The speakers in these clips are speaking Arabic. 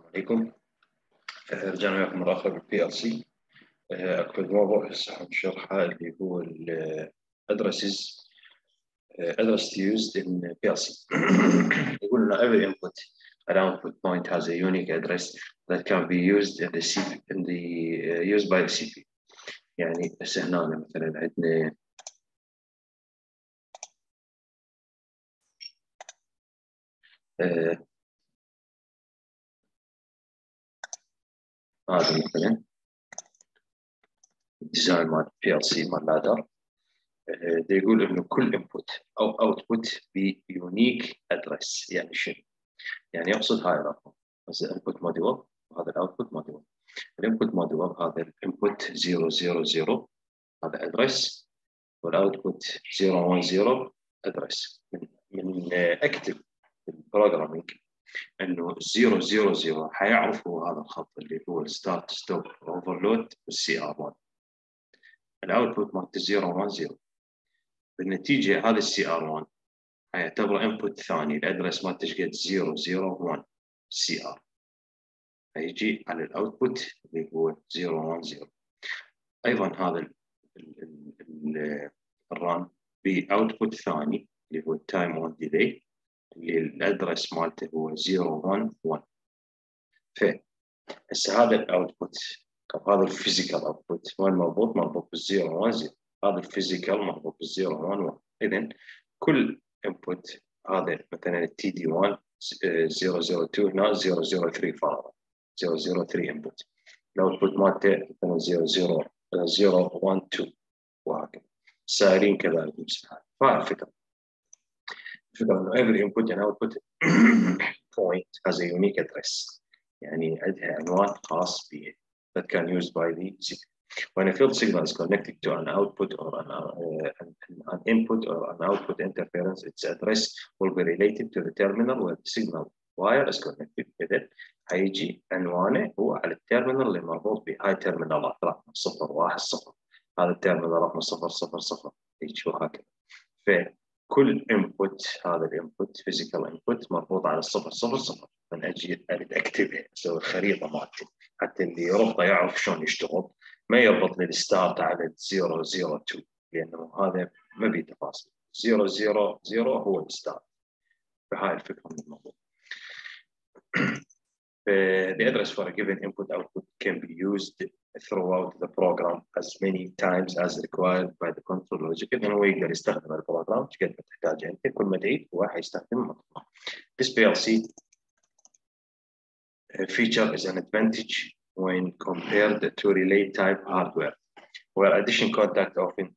عليكم. رجعنا وياكم مرة أخرى بالبي ال سي. أكو الموضوع هسه حنشرحه اللي هو addresses used in PLC. يقول لنا every input and output point has a unique address that can be used in the used by the CPU. يعني هسه هنا مثلا عندنا هذا مثلا الديزاين مال PLC مال لادر. يقول انه كل انبوت او اوتبوت بيونيك ادرس. يعني شنو؟ يعني يقصد هاي الرقم، هذا الانبوت موديول وهذا الاوتبوت موديول. الانبوت موديول هذا الانبوت 000 هذا ادرس، والاوتبوت 010 ادرس. من اكتب البروجرامينج انه 000 حيعرفوا هذا الخط اللي هو الستارت ستوب اوفرلود والسي ار 1. الاوتبوت مالت 010 بالنتيجه هذا السي ار 1 هيعتبره انبوت ثاني. الادرس مالته قد 001 سي ار، هيجي على الاوتبوت اللي هو 010. ايضا هذا الران باوتبوت ثاني اللي هو التايم اون ديلي اللي الادرس مالته هو 011. هسه هذا الاوتبوت او هذا الفيزيكال اوتبوت ما مربوط بال 010، هذا الفيزيكال مربوط بال 011. اذا كل انبوت هذا مثلا التي دي 1 002 هنا 003 فرضا 003 انبوت. الاوتبوت مالته مثلا 012 وهكذا سائرين كذلك مساحات. فهذه الفكره انه every input and output point has a unique address، يعني عندها عنوان خاص بها that can use by the CPU. When a field signal is connected to an output or an input or an output interference, its address will be related to the terminal where the signal wire is connected. إذن هيجي عنوانه هو على التيرمينال اللي مربوط بهاي تيرمينالات رقم 010، هذا التيرمينال رقم 000 هيجي وهكذا. فكل انبوت هذا الانبوت فيزيكال انبوت مربوط على 000. من اجي اكتبها اسوي الخريطه مالتي حتى اللي يربطه يعرف شلون يشتغل، ما يربط لي الستارت على 002 لانه هذا ما بيه تفاصيل. 000 هو الستارت. فهاي الفكره من الموضوع. The address for a given input output can be used throughout the program as many times as required by the control logic. إنه هو يقدر يستخدم البروجرام قد ما تحتاج أنت، كل ما تعيد هو حيستخدم. This PLC feature is an advantage when compared to relay type hardware, where addition contact often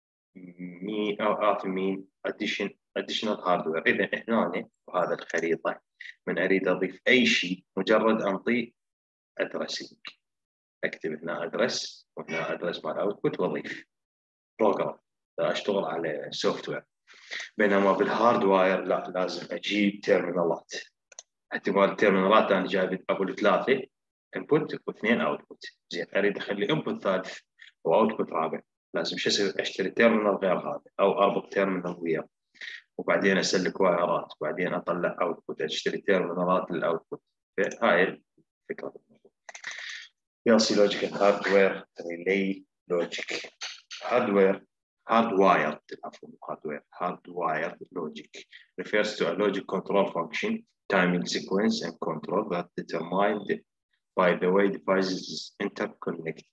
mean additional hardware. إذا هنا وهذا الخريطة من أريد أضيف أي شيء مجرد أنطي أدرسينج، أكتب هنا أدرس وهنا أدرس مال أوتبوت وأضيف بروجرام أشتغل على سوفت وير. بينما بالهاردواير لا، لازم أجيب تيرمينالات. احتمال التيرمينالات أنا جايب أقول 3 انبوت و2 اوتبوت. زين اريد اخلي انبوت ثالث واوتبوت رابع، لازم شو اسوي؟ اشتري تيرمينال غير هذا او اربط تيرمينال وياه، وبعدين اسلك وايرات، وبعدين اطلع اوتبوت، اشتري تيرمينالات للاوتبوت. هاي الفكره. PLC logic and hardware relay logic. hardwired logic refers to a logic control function, timing sequence and control that determined by the way devices interconnect.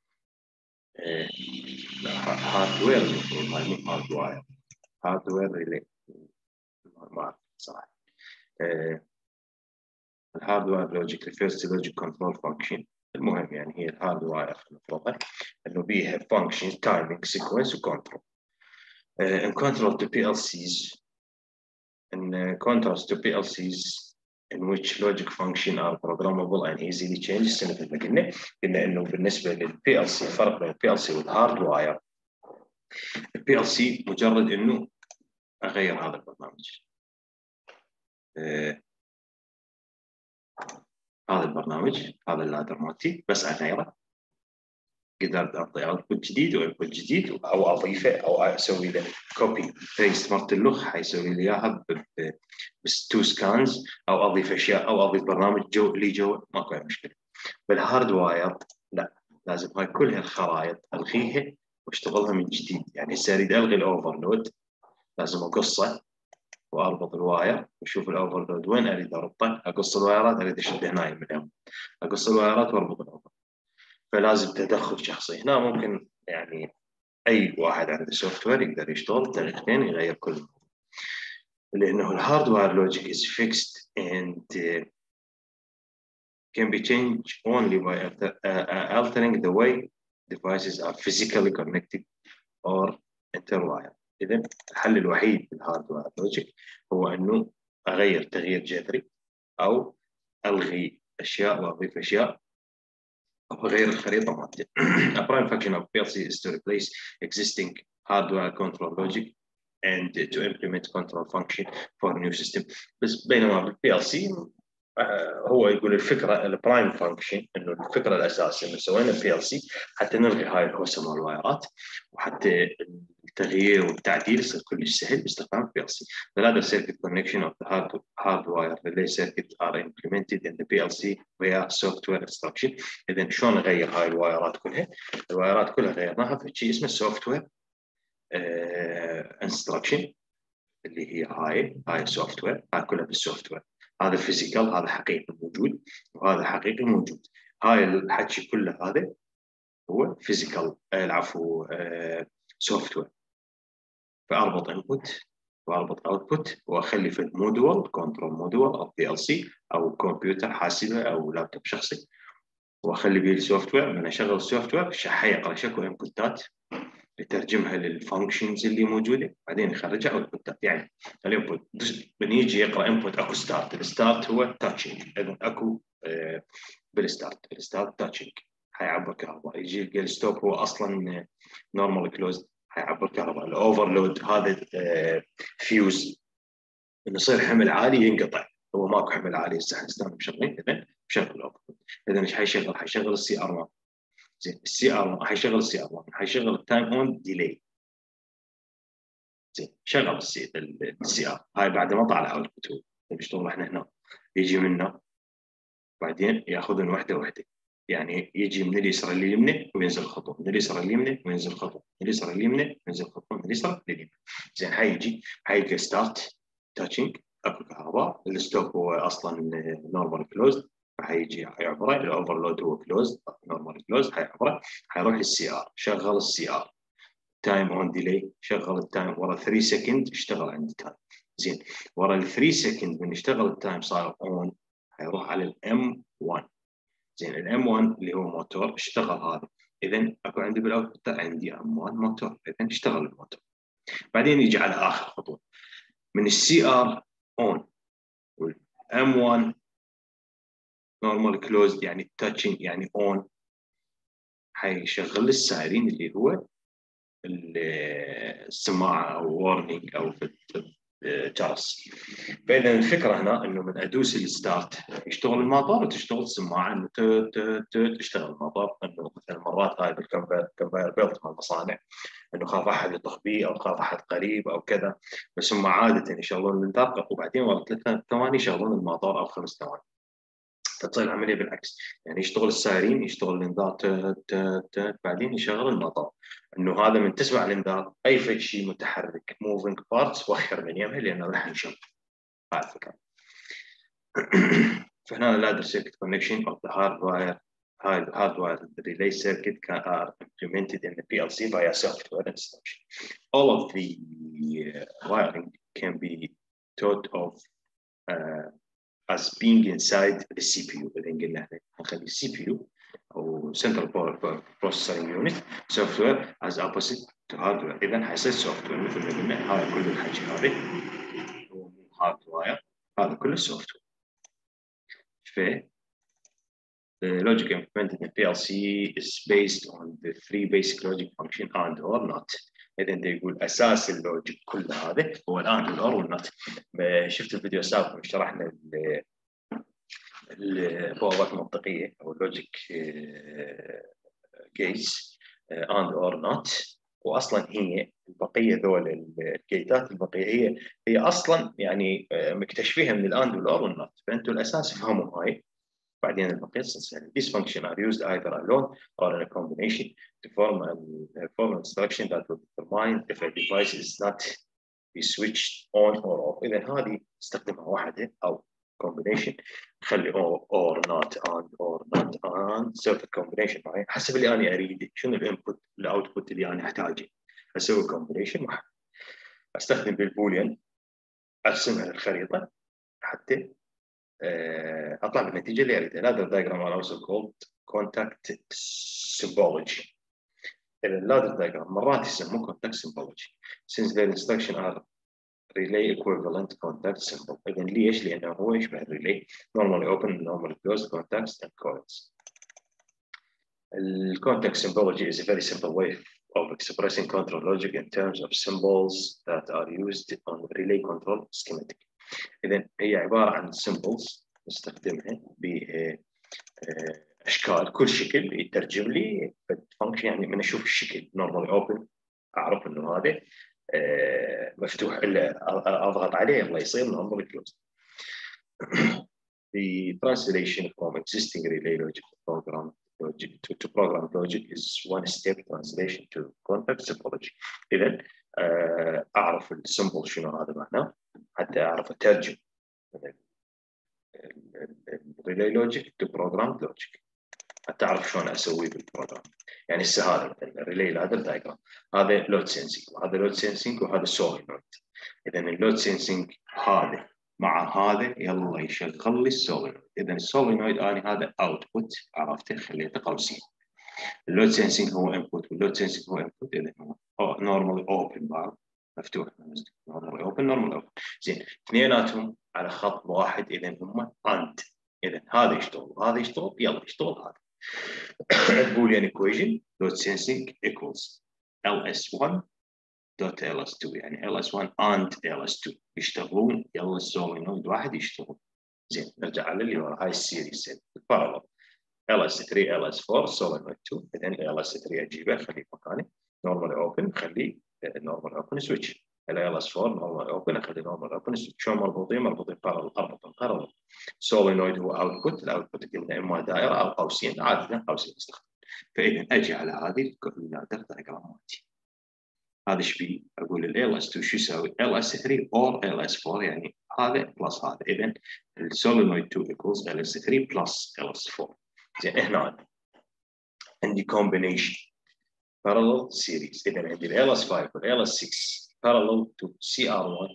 hardware relay ما صح. الهاردوير logic refers to logic control function. المهم يعني هي الهاردوير المفروض انه بيها function timing sequence وcontrol. in contrast to PLCs in which logic function are programmable and easily changed. مثل ما قلنا انه بالنسبه للبي ال سي الفرق بين البي ال سي والهاردواير، البي ال سي مجرد انه اغير هذا البرنامج، هذا البرنامج هذا اللادر مالتي بس اغيره قدرت اعطي اوتبوت جديد وانبوت جديد او اضيفه او اسوي له كوبي بيست مرت اللغه حيسوي لي اياها بتو سكانز او اضيف اشياء او اضيف برنامج لي جوا ماكو اي مشكله. بالهارد واير لا، لازم هاي كل هالخرائط الغيها واشتغلها من جديد. يعني هسه اريد الغي الاوفرلود لازم اقصه واربط الواير واشوف الاوفرلود وين اريد اربطه، اقص الوايرات اريد اشد هنا من اليوم، اقص الوايرات واربط الاوفر. فلازم تدخل شخصي هنا. ممكن يعني اي واحد عنده سوفت وير يقدر يشتغل طريقتين يغير كل، لانه الهاردوير لوجيك is fixed and can be changed only by altering the way devices are physically connected or interwired. اذا الحل الوحيد في الهاردوير لوجيك هو انه اغير تغيير جذري او الغي اشياء واضيف اشياء او اغير الخريطه مالتي. A prime function of PLC is to replace existing hardware control logic and to implement control function for a new system. بس بينما بالبي ال سي هو يقول الفكره البرايم فانكشن، انه الفكره الاساسيه انه سوينا البي ال سي حتى نلغي هاي الهوسه مال الوايرات، وحتى التغيير والتعديل يصير كلش سهل باستخدام البي ال سي. The ladder circuit connection of the hardwire relay circuit are implemented in the PLC via software instruction. اذا شلون نغير هاي الوايرات كلها؟ الوايرات كلها غيرناها في شيء اسمه سوفت وير انستراكشن، اللي هي هاي سوفت وير، هاي كلها بالسوفت وير. هذا فيزيكال، هذا حقيقي موجود، وهذا حقيقي موجود. هاي الحكي كله هذا هو فيزيكال، العفو سوفت وير. فاربط انبوت واربط اوتبوت واخلي في المودول كنترول مودول او بي ال سي او كمبيوتر حاسبه او لابتوب شخصي، واخلي به السوفت وير. من اشغل السوفت وير حيقرا شكو انبوتات يترجمها للفانكشنز اللي موجوده، بعدين يخرجها اوتبوتات. يعني الانبوت من يجي يقرا انبوت اكو ستارت، الستارت هو تاتشنج، اذا اكو بالستارت الستارت تاتشنج حيعبر كهرباء. يجي يلقى الستوب هو اصلا نورمال كلوز حيعبر كهرباء. الاوفرلود هذا فيوز انه يصير حمل عالي ينقطع، هو ماكو حمل عالي هسه حنستخدم مشغلين، اذا بشغل الاوفرلود. اذا ايش حيشغل السي ار 1. زين السي ار حيشغل السي ار 1 حيشغل التايم اون ديلي. زين شغل السي ار هاي بعد ما طلع اوتبوت بيشتغل احنا هنا، يجي منه بعدين ياخذون وحده وحده. يعني يجي من اليسار لليمنى وينزل خطوه، من اليسار لليمنى وينزل خطوه، من اليسار لليمنى وينزل خطوه، من اليسار لليمنى. زين حيجي ستارت تاتشنج اكو كهرباء، الستوب هو اصلا نورمال كلوز فحيجي يعبره، الاوفرلود هو كلوز نورمال كلوز حيعبره، حيروح للسي ار شغل السي ار تايم اون ديلي، شغل التايم ورا 3 سكند اشتغل عند التايم. زين ورا ال 3 سكند من اشتغل التايم صار اون حيروح على الام 1. زين الام 1 اللي هو موتور اشتغل هذا، اذا اكو عندي بالاوتبوت عندي ام 1 موتور، اذا اشتغل الموتور. بعدين يجي على اخر خطوه من السي ار اون والام 1 نورمال كلوزد يعني تاتشنج يعني اون، حيشغل السايرين اللي هو السماعه او وورنينج او جرس. فاذا الفكره هنا انه من ادوس الستارت يشتغل الموتور وتشتغل السماعه، انه تشتغل الموتور. انه مثلا مرات هاي بالكونفاير بيلت مال المصانع انه خاف احد يطخ بيه او خاف احد قريب او كذا، بس هم عاده يشغلون الدقه وبعدين ورا 3 ثواني يشغلون الموتور او 5 ثواني. فتصير العمليه بالعكس، يعني يشتغل السايرين يشتغل الانذار بعدين يشغل الموتور. انه هذا من تسمع الانذار اي شيء متحرك موفينج بارتس وخر من يمها لانه راح ينشغل. هاي الفكره. فهنا ladder circuit connection of the hardwire relay circuit are implemented in the PLC via software instruction. All of the wiring can be thought of as being inside the CPU. إذا قلنا احنا نخلي CPU أو Central Processing Unit software as opposite to hardware. إذا حيصير software مثل ما قلنا. هذا كل الحكي هذا هو مو hardwire، هذا كله software. The logic implemented in PLC is based on the 3 basic logic function and or not. إذا أنت يقول أساس اللوجيك كل هذا هو الآن والأور والنوت. شفت الفيديو السابق شرحنا البوابات المنطقية أو اللوجيك جيتس، and or not. واصلا هي البقيه ذول الجيتات البقيه هي اصلا يعني مكتشفيها من الاند والاور والنوت، فانتم الاساس افهموا هاي. بعدين البقيه يعني these functions are used either alone or in a combination to form an instruction that will determine if a device is not be switched on or off. اذا هذه استخدمها واحده او combination، خلي or not and or not and سوي combination معي حسب اللي انا اريده، شنو الانبوت الاوتبوت اللي انا احتاجه، اسوي combination معه. استخدم بالبوليان ارسمها الخريطه حتى اطلع بالنتيجه اللي اريدها. هذا الدايجرام are also called contact symbology. الladder diagram مرات يسموه contact symbology since their instructions are relay equivalent contact symbol. إذن ليش؟ لأنه هو يشبه الريلي normally open normally closed contacts and coils. The contact symbology is a very simple way of expressing control logic in terms of symbols that are used on relay control schematic. إذن هي عبارة عن symbols نستخدمها بأشكال، كل شكل يترجم لي function. يعني من أشوف الشكل normally open أعرف إنه هذا مفتوح، الا اضغط عليه يلا يصير normally closed. The translation from existing relay logic to program logic is one step translation to contact symbology. اذا اعرف السمبل شنو هذا معناه حتى اعرف اترجم الريلي لوجيك تو بروجرام لوجيك، حتى اعرف شلون اسويه بالبروجرام. يعني هسه هذا الريلي لادر دايجرام، هذا لود سينسينج وهذا لود سينسينج وهذا سولينويد. اذا اللود سينسينج هذا مع هذا يلا يشغل لي السولينويد. اذا السولينويد انا هذا اوتبوت عرفته خليته قوسين. اللود سينسينج هو انبوت واللود سينسينج هو انبوت. اذا هو نورمالي اوبن بار مفتوح، نورمالي اوبن نورمالي اوبن. زين اثنيناتهم على خط واحد، اذا هم اند. اذا هذا يشتغل وهذا يشتغل، يلا يشتغل هذا. Boolean equation dot sensing equals ls1 dot ls2. يعني ls1 and ls2 يشتغلون، يلا السولينويد واحد يشتغل. زين نرجع على اللي ورا هاي السيريز البارالل ls3 ls4 solenoid 2. اذا ls3 اجيبه اخليه مكانه normally open، خليه normally open switch. ls4 normally open اخليه normally open switch. شلون مربوطين parallel، اربطهم parallel. solenoid هو output، الاوتبوت قلنا اما دائره او قوسين، عاده قوسين نستخدم. فاذا اجي على هذه اللادر دايجرام مالتي، هذا ايش بي؟ اقول ال ls2 شو يساوي؟ ls3 or ls4، يعني هذا بلس هذا. اذا السولينويد 2 equals ls3 plus ls4. زين هنا عندي combination parallel series. اذا عندي ال ls5 وال ls6 parallel to CR1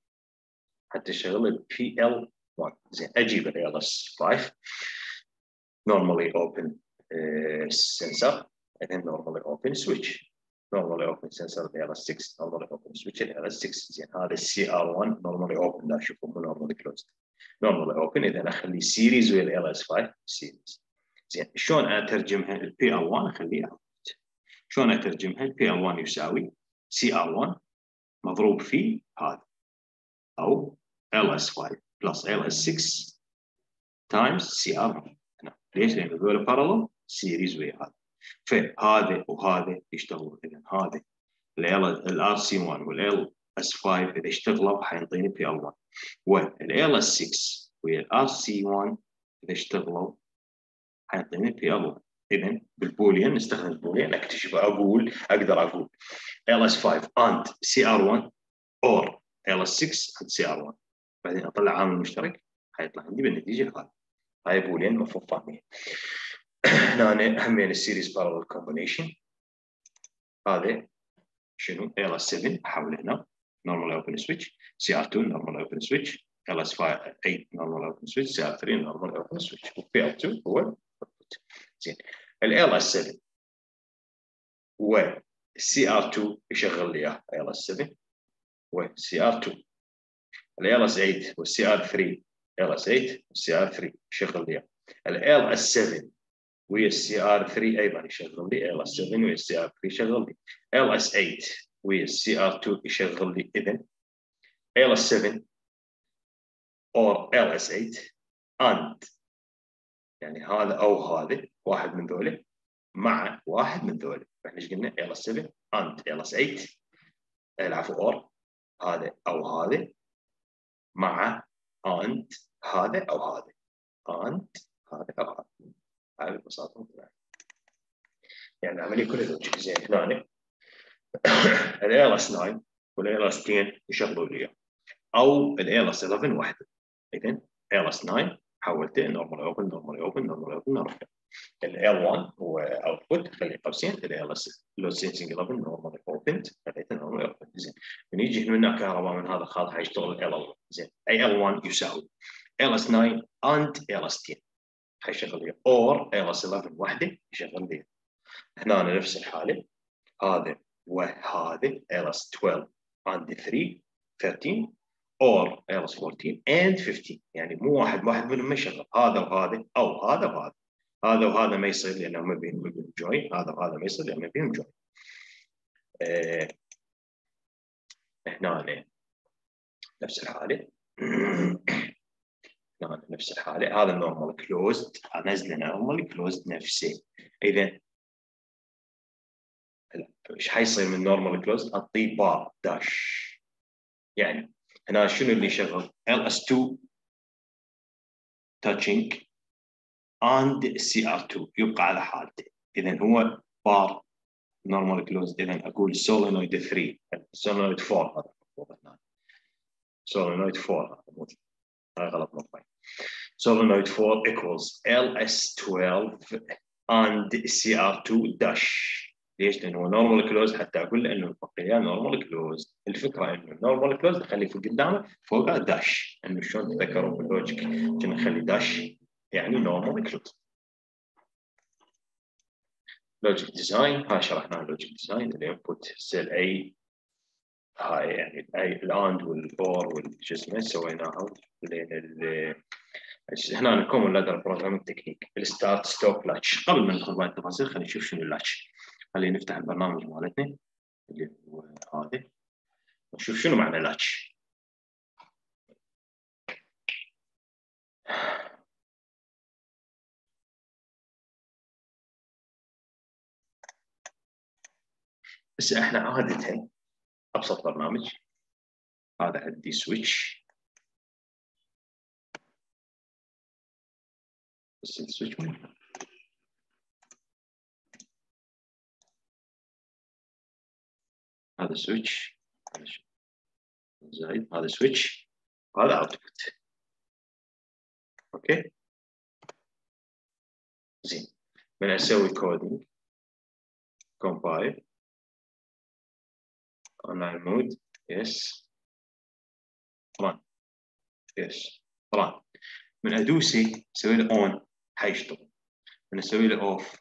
حتى اشغل ال PL1. زين اجيب ال ls5 normally open sensor، اذا normally open switch. normally open sensor ال ls6 normally open switch ال ls6. زين هذا CR1 normally open، لا اشوفه مو normally closed. normally open اذا اخلي series ويا ls5 series. زين شلون اترجمها؟ البي ال 1 اخليها اوت. شلون اترجمها؟ البي ال 1 يساوي سي ار 1 مضروب في هذا، او ال اس 5 بلس ال اس 6 تايمز سي ار 1. ليش؟ لان هذول بارالل سيريز ويا هذا، فهذا وهذا يشتغلون. اذا هذا الار سي 1 والال اس 5 اذا اشتغلوا حينطيني بي ال 1، والال اس 6 ويا الار سي 1 اذا اشتغلوا حيعطيني بي ال 1. اذا بالبوليان نستخدم البوليان اكتشف اقدر اقول ls5 and cr1 or ls6 and cr1، بعدين اطلع عامل مشترك حيطلع عندي بالنتيجه هذه. هاي بوليان مفهوم فاهمين. هنا همين السيريز بارallel كومبينيشن. هذا شنو؟ ls7 احول هنا normal open switch، cr2 normal open switch، ls5 8 normal open switch، cr3 normal open switch، وpl2 هو زين. ال ls7 والCR2 يشغل لي اياه ls7 والCR2. ال ls8 والCR3 ls8 والCR3 يشغل لي اياه. ال ls7 والCR3 ايضا يشغل لي ls7 والCR3 يشغل لي. ls8 والCR2 يشغل لي. اذا ls7 or ls8 and يعني هذا او هذا واحد من ذولا مع واحد من ذولا، احنا ايش قلنا؟ ls 7 and ls 8 العفوا اور هذا او هذا مع and هذا او هذا and هذا او هذا. هاي ببساطه يعني العمليه كلها لوجيك. زين هنا ال ls 9 وال ls 10 يشغلوا لي او ال ls 11 وحده. اذا ls 9 حولته نورمال اوبن نورمال اوبن نورمال اوبن نورمال. ال L1 هو اوتبوت خليه قوسين. ال LS لود سينسنج 11 نورمال اوبن خليته نورمال اوبن. زين من يجي هنا كهرباء من هذا الخط حيشتغل ال L1. زين اي L1 يساوي LS 9 and LS 10 حيشغل لي اور LS 11 وحده يشغل لي. هنا نفس الحاله هذا وهذا LS 12 and 3 13 or LS 14 and 15 يعني مو واحد منهم ما يشغل هذا وهذا او هذا وهذا. هذا وهذا ما يصير لانهم ما بينهم جوين. هذا وهذا ما يصير لانهم ما بينهم جوين. هنا نفس الحاله هنا نفس الحاله هذا النورمال كلوزد انزله نورمال كلوزد نفسه. اذا ايش حيصير من نورمال كلوزد؟ اعطيه بار داش. يعني هنا شنو اللي يشغل؟ LS2 touching and CR2 يبقى على حالته. اذا هو بار نورمال كلوز. اذا اقول سولينويد 3 سولينويد 4 هذا المفروض هنا سولينويد 4 هذا غلط مطبعي. سولينويد 4 equals LS12 and CR2 dash. ليش؟ لانه هو نورمال كلوز حتى اقول له انه البقيه نورمال كلوز. الفكره انه النورمال كلوز نخلي في قدامه فوقه داش. انه شلون تذكروا باللوجيك كنا نخلي داش يعني نورمال كلوز. لوجيك ديزاين هاي شرحنا اللوجيك ديزاين. الانبوت سيل اي هاي يعني اي الاند والاور والشو اسمه سويناهم. هنا الكومن لادر بروجرامينج تكنيك الستارت ستوب لاتش. قبل ما ندخل بهاي التفاصيل خلينا نشوف شنو اللاتش. خلينا نفتح البرنامج مالتنا اللي هو هذا ونشوف شنو معنى لاتش. بس احنا عادة ابسط برنامج هذا عندي سويتش. بس السويتش وين؟ هذا سويتش زايد هذا سويتش وهذا اوتبوت. اوكي زين. من اسوي كودينج كومبايل اونلاين مود يس ران يس ران. من ادوسه اسوي له اون حيشتغل. من اسوي له اوف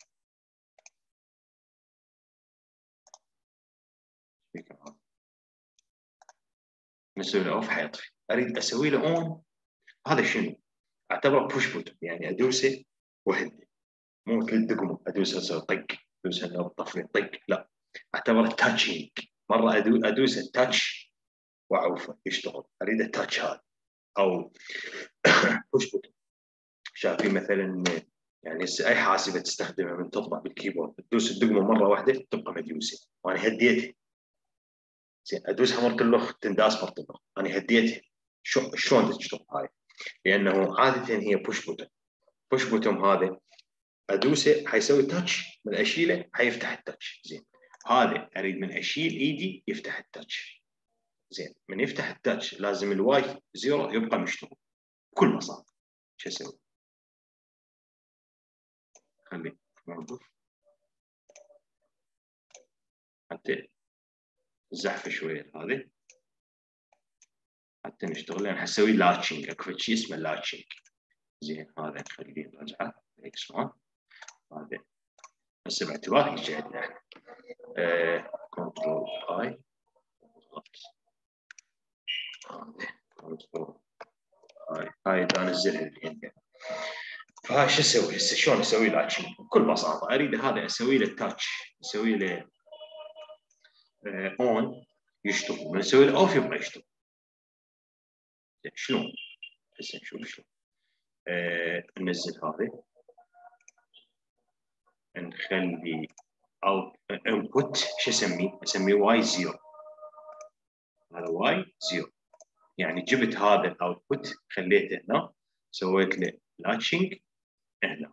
من اسوي له اوف حيطفي. اريد اسوي له اون هذا شنو؟ اعتبره بوش بوت يعني ادوسه وحده مو مثل دقمه ادوسه اسوي طق ادوسه انه طفي طق لا اعتبره تاتشينج. مره ادوسه تاتش واعوفه يشتغل. اريد التاتش هذا او بوش بوت. شايفين مثلا يعني اي حاسبه تستخدمها من تطبع بالكيبورد تدوس الدقمه مره واحده تبقى مدوسه وانا هديتها. زين ادوسها مرتين تنداس مرتين انا هديتها. شلون تشتغل هاي؟ لانه عاده هي بوش بوتن. بوش بوتن هذا ادوسه حيسوي تاتش من اشيله حيفتح التاتش. زين هذا اريد من اشيل ايدي يفتح التاتش. زين من يفتح التاتش لازم الواي زيرو يبقى مشتغل بكل بساطه. شو اسوي؟ خلي موقف حتى زحفه شويه هذه حتى نشتغل لان حسوي لاتشنج. اكو شيء اسمه لاتشنج. زين هذا نخليه نرجعه اكس 1 هذا بس باعتبار يجي عندنا احنا كنترول اي كنترول هاي انزلها الحين. فهاي شو اسوي هسه؟ شلون اسوي لاتشنج؟ بكل بساطه اريد هذا اسوي له تاتش اسوي له اون يشتغل. من اسوي له اوف يبقى يشتغل. شلون؟ هسه نشوف شلون. ننزل هذه نخلي او انبوت شو اسميه؟ اسميه واي 0. هذا واي 0 يعني جبت هذا الاوتبوت خليته هنا، سويت له لاتشنج هنا.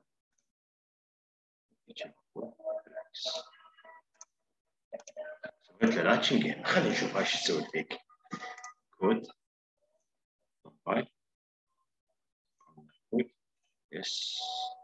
سويت له لاتشنج هنا. خلينا نشوف ايش تسوي فيك. كود هاي يس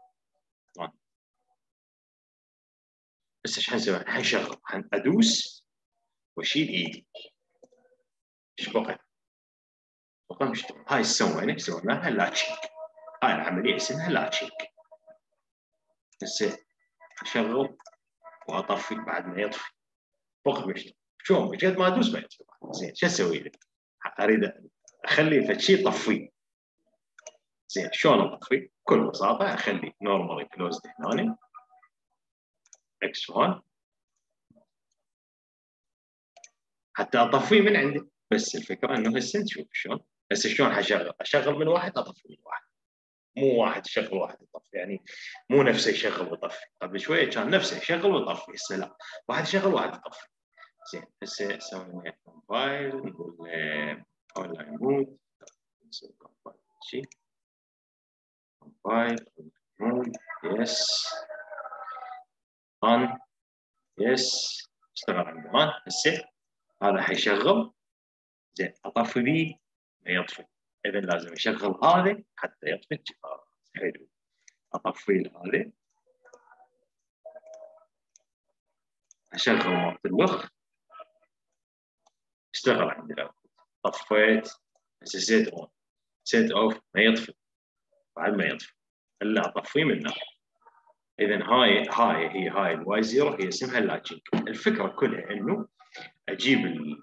بس ايش حنسوي؟ حنشغل، حنادوس واشيل ايدي. ايش بقى؟ بقى مشتغل. هاي سوينا لها لاتشنج. هاي العمليه اسمها لاتشنج. هسه اشغل واطفي بعد ما يطفي. بقى مشتغل. شلون؟ قد ما ادوس ما يطفي. زين شو اسوي له؟ اريد اخلي فشي يطفيه. زين شلون اطفي؟ بكل بساطه اخلي نورمالي كلوزد هنا x1 حتى اطفيه من عندي. بس الفكره انه هسه نشوف شلون. هسه شلون اشغل من واحد اطفي من واحد. مو واحد يشغل واحد يطفي، يعني مو نفسه يشغل ويطفي. قبل شويه كان نفسه يشغل ويطفي، هسه لا، واحد يشغل واحد يطفي. زين هسه سوينا موبايل، نقول اونلاين مود، نسوي شيء موبايل مود يس اون يس. اشتغل عنده اون. هسه هذا حيشغل. زين اطفي بيه ما يطفي، اذا لازم اشغل هذا حتى يطفي الجهاز. حلو. اطفي هذا، اشغل وقت الوخ، اشتغل عندي الاول. طفيت هسه سيت اون سيت اوف ما يطفي بعد ما يطفي الا اطفيه من نار. اذا هاي الواي 0 هي اسمها اللاتشنج. الفكره كلها انه اجيب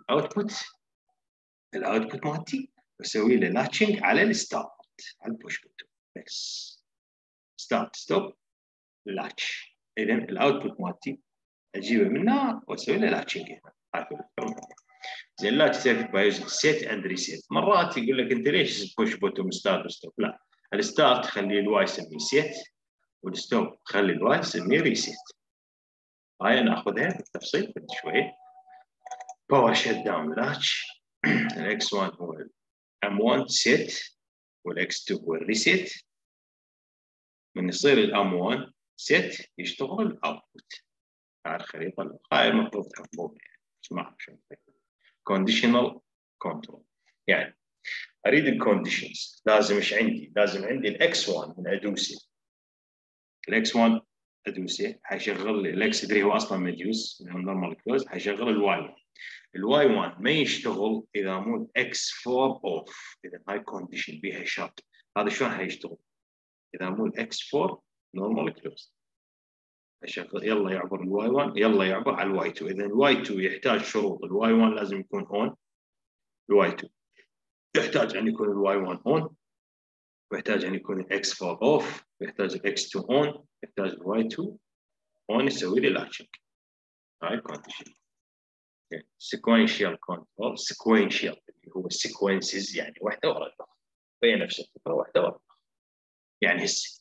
الاوتبوت مالتي واسوي له لاتشنج على الستارت، على البوش بوتون بس. ستارت ستوب لاتش. اذا الاوتبوت مالتي اجيبه من هنا واسوي له لاتشنج هنا. زين لا تسوي بايوز سيت اند ريسيت. مرات يقول لك انت ليش بوش بوتون ستارت وستوب؟ لا، الستارت خلي الواي سميه سيت، والستوب خلي الواي سميه ريسيت. هاي ناخذها بالتفصيل بعد شوي. باور شت داون لاتش. الاكس 1 هو الام 1 سيت، والاكس 2 هو الريسيت. من يصير الام 1 سيت يشتغل الاوتبوت. على الخريطه هاي المفروض تحفظوها يعني. اسمعوا شو كونديشنال كنترول. يعني اريد الكونديشنز، لازم ايش عندي؟ لازم عندي الاكس 1 من ادوسه. الاكس 1 ادوسه حيشغل لي الاكس 3 هو اصلا مديوس من نورمال كلوز، حيشغل الواي 1. الواي 1 ما يشتغل اذا مو الاكس 4 اوف. اذا هاي كونديشن بيها شرط. هذا شلون حيشتغل؟ اذا مو الاكس 4 نورمال كلوز اشغل، يلا يعبر الواي 1، يلا يعبر على الواي 2. اذا الواي 2 يحتاج شروط. الواي 1 لازم يكون اون، الواي 2 يحتاج ان يكون الواي 1 اون، ويحتاج ان يكون الاكس 4 اوف، ويحتاج الاكس 2 اون، يحتاج الواي 2 اون يسوي لي لاتشنج. هاي كونديشن. سيكونشال كنترول. سيكونشال اللي هو السيكونسز يعني واحده ورا الاخرى، هي نفس الفكره واحده ورا الاخرى. يعني هسه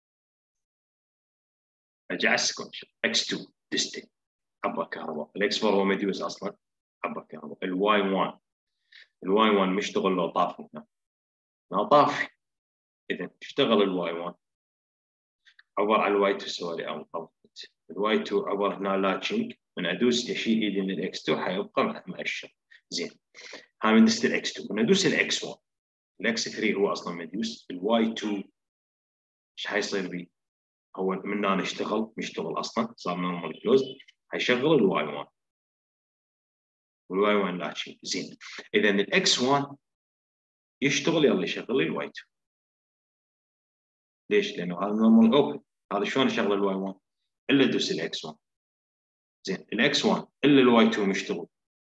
ارجع السيكونشال. اكس 2 ديستنج عبر كهرباء، الاكس 4 هو مديوس اصلا عبر كهرباء. الواي 1 مشتغل لو طافي هنا، ما طافي. اذا اشتغل الواي 1 عبر على الواي 2 سوى لي اوتبوت. الواي 2 عبر هنا لاتشنج، من ادوس اشيل ايدي من الاكس 2 حيبقى مؤشر. زين هاي من دست الاكس 2 وندوس الاكس 1. الاكس 3 هو اصلا مديوس. الواي 2 ايش حيصير بيه؟ هو من هنا مشتغل اصلا صار نورمال كلوز، حيشغل الواي 1 والواي 1 لاتشنج. زين اذا الاكس 1 يشتغل، يلا يشغل لي الواي 2. ليش؟ لانه هذا نورمال اوبن. هذا شلون اشغل الواي 1؟ الا ادوس الاكس 1. زين الاكس 1 الا الواي 2 مشتغل.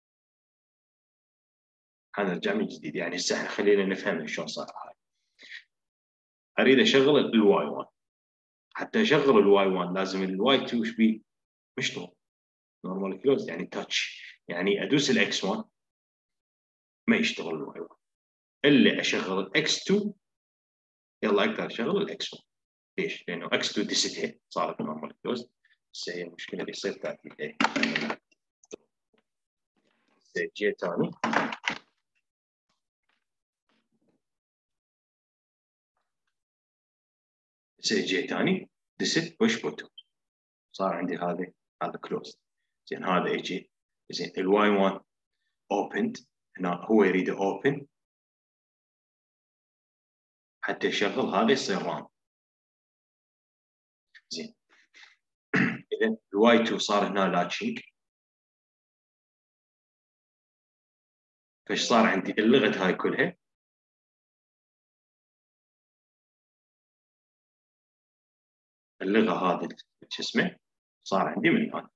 حنرجع من جديد يعني. هسه احنا خلينا نفهم شلون صار هاي. اريد اشغل الواي 1. حتى اشغل الواي 1 لازم الواي 2 ايش بيه؟ مشتغل نورمال كلوز يعني تاتش. يعني ادوس الاكس 1 ما يشتغل الواي 1 الا اشغل الاكس 2. يلا اقدر اشغل الاكس 1. ليش؟ لانه اكس 2 ديستها صارت نورمال كلوز. بس هي المشكله اللي يصير تعديل ايه جي ثاني جي ثاني دست بوش بوتون صار عندي هذا كلوز زين هذا يجي زين الواي 1 اوبند هنا هو يريد اوبن حتى يشغل هذا يصير ران زين اذا الواي 2 صار هنا لاتشنج فايش صار عندي اللغت هاي كلها اللغه هذه شو اسمه صار عندي من هنا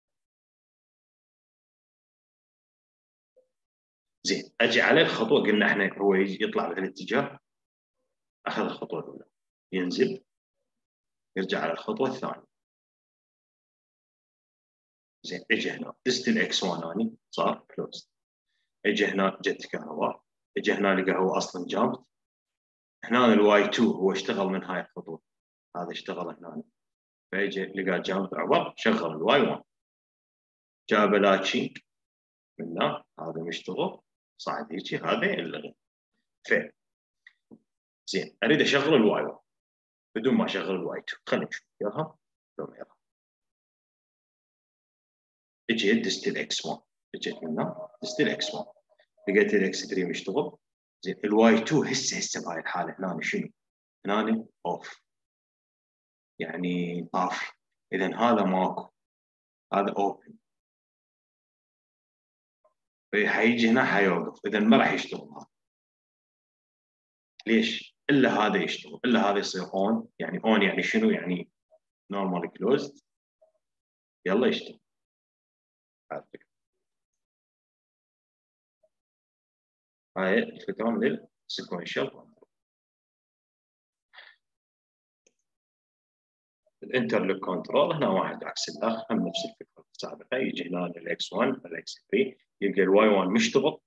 زين اجي على الخطوه قلنا احنا هو يجي يطلع بهالاتجاه اخذ الخطوه الاولى ينزل يرجع على الخطوه الثانيه زين اجى هنا دست الاكس 1 اني صار كلوز اجى هنا جت كهرباء اجى هنا لقى هو اصلا جامد هنا الواي 2 هو اشتغل من هاي الخطوه هذا اشتغل هنا فيجي لقى جامد عبر شغل الواي 1 جاب لاتشينج من هنا هذا مشتغل صعد هيجي هذا اللغه فين زين اريد اشغل الواي 1 بدون ما اشغل الواي 2 خلينا نشوف ياها يلا اجيت دست الاكس 1 اجيت من هنا دست الاكس 1 لقيت الاكس 3 مشتغل زين الواي 2 هسه بهاي الحاله هنا شنو؟ هنا اوف يعني طافي اذا هذا ماكو هذا اوبن حيجي هنا حيوقف اذا ما راح يشتغل هذا ليش؟ الا هذا يشتغل الا هذا يصير اون يعني اون يعني شنو؟ يعني نورمال كلوزد يلا يشتغل هاي الفكره من السيكونشال الانترلوك كنترول هنا واحد عكس الاخر هم نفس الفكره السابقه يجي هنا الاكس 1 الاكس 3 يلقى الواي 1 مشتغل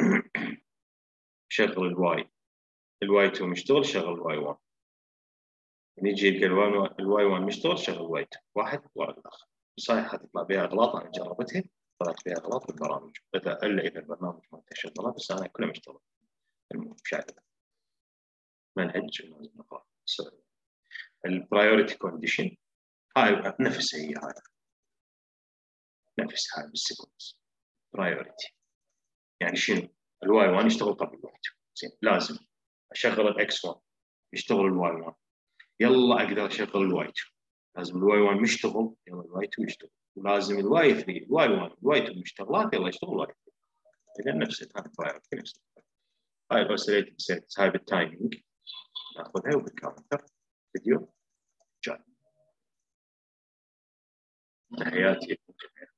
شغل الواي 2 مشتغل شغل الواي 1 نيجي يلقى الواي 1 مشتغل شغل الواي 2 واحد ورا الاخر بس هاي حتطلع بها اغلاط انا جربتها طلعت فيها اغلاط بالبرامج الا اذا البرنامج ما شغله بس انا كله مشتغل المهم شايف منهج لازم نقرا البرايورتي كونديشن هاي نفسها هي هاي نفس هاي بالسيكونس برايورتي يعني شنو؟ الواي 1 يشتغل قبل الواي 2 زين لازم اشغل الاكس 1 يشتغل الواي 1 يلا اقدر اشغل الواي 2 لازم الواي 1 مشتغل يلا الواي 2 يشتغل ولازم الواي 3 الواي 1 الواي 2 مشتغلات يلا يشتغل الواي 3 اذا نفس البرايورتي نفس هاي الاوسيليتنج سيركتس هاي بالتايمينج ناخذها وبالكاونتر فيديو جاي تحياتي